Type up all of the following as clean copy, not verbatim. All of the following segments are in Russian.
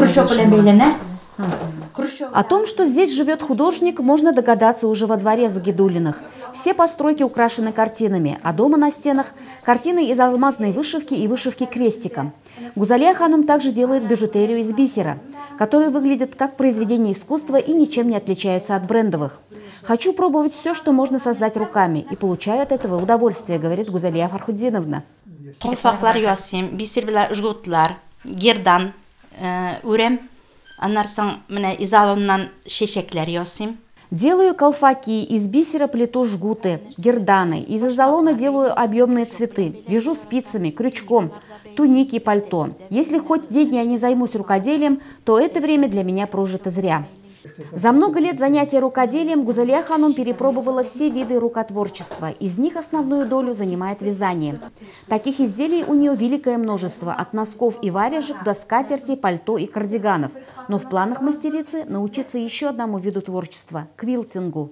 О том, что здесь живет художник, можно догадаться уже во дворе Загидуллиных. Все постройки украшены картинами, а дома на стенах – картины из алмазной вышивки и вышивки крестиком. Гузалия ханум также делает бижутерию из бисера, которые выглядят как произведения искусства и ничем не отличаются от брендовых. «Хочу пробовать все, что можно создать руками, и получаю от этого удовольствие», говорит Гузалия Фархуддиновна. Толфаклар ясим, бисер биле жгутлар, гердан, урем, анарсан мене изалоннан шешеклер ясим. Делаю колфаки, из бисера плету жгуты, герданы, из изолона делаю объемные цветы, вяжу спицами, крючком, туники и пальто. Если хоть день я не займусь рукоделием, то это время для меня прожито зря. За много лет занятия рукоделием Гузалия ханум перепробовала все виды рукотворчества. Из них основную долю занимает вязание. Таких изделий у нее великое множество, от носков и варежек до скатертей, пальто и кардиганов. Но в планах мастерицы научиться еще одному виду творчества – квилтингу.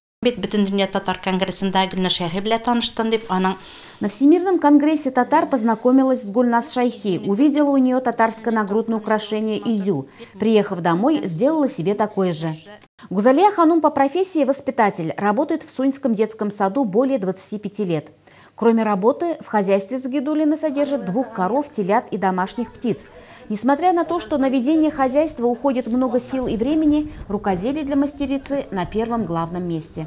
На Всемирном конгрессе татар познакомилась с Гульнас Шайхи, увидела у нее татарское нагрудное украшение изю. Приехав домой, сделала себе такое же. Гузалия ханум по профессии воспитатель, работает в Суньском детском саду более 25 лет. Кроме работы, в хозяйстве Загидуллины содержат 2 коров, телят и домашних птиц. Несмотря на то, что на ведение хозяйства уходит много сил и времени, рукоделие для мастерицы на первом главном месте.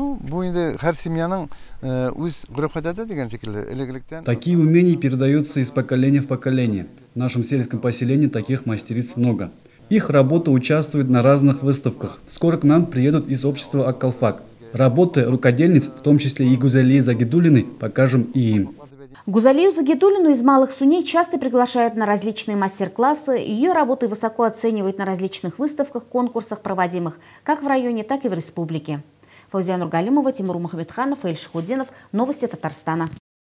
Такие умения передаются из поколения в поколение. В нашем сельском поселении таких мастериц много. Их работа участвует на разных выставках. Скоро к нам приедут из общества Аккалфак. Работы рукодельниц, в том числе и Гузалии Загидуллиной, покажем и им. Гузалию Загидуллину из Малых Суней часто приглашают на различные мастер-классы. Ее работы высоко оценивают на различных выставках, конкурсах, проводимых как в районе, так и в республике. Фаузия Нургалимова, Тимур Мухамедханов, Эльшихуддинов. Новости Татарстана.